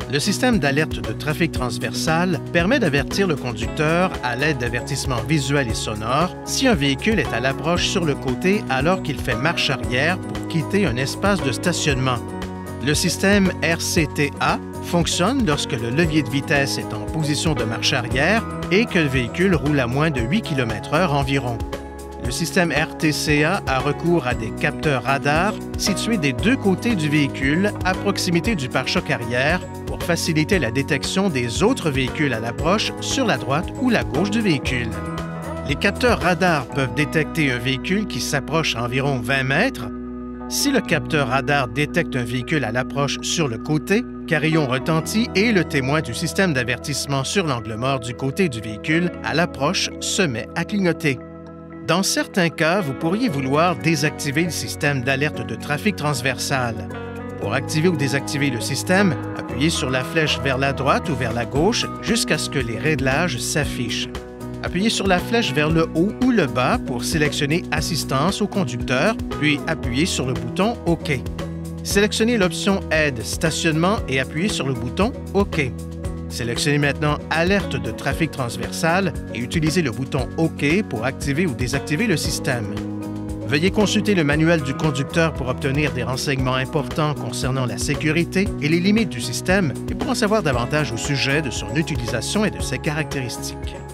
Le système d'alerte de trafic transversal permet d'avertir le conducteur à l'aide d'avertissements visuels et sonores si un véhicule est à l'approche sur le côté alors qu'il fait marche arrière pour quitter un espace de stationnement. Le système RCTA fonctionne lorsque le levier de vitesse est en position de marche arrière et que le véhicule roule à moins de 8 km/h environ. Le système RTCA a recours à des capteurs radars situés des deux côtés du véhicule à proximité du pare-choc arrière pour faciliter la détection des autres véhicules à l'approche sur la droite ou la gauche du véhicule. Les capteurs radars peuvent détecter un véhicule qui s'approche à environ 20 mètres. Si le capteur radar détecte un véhicule à l'approche sur le côté, carillon retentit et le témoin du système d'avertissement sur l'angle mort du côté du véhicule à l'approche se met à clignoter. Dans certains cas, vous pourriez vouloir désactiver le système d'alerte de trafic transversal. Pour activer ou désactiver le système, appuyez sur la flèche vers la droite ou vers la gauche jusqu'à ce que les réglages s'affichent. Appuyez sur la flèche vers le haut ou le bas pour sélectionner Assistance au conducteur, puis appuyez sur le bouton OK. Sélectionnez l'option Aide stationnement et appuyez sur le bouton OK. Sélectionnez maintenant Alerte de trafic transversal et utilisez le bouton OK pour activer ou désactiver le système. Veuillez consulter le manuel du conducteur pour obtenir des renseignements importants concernant la sécurité et les limites du système et pour en savoir davantage au sujet de son utilisation et de ses caractéristiques.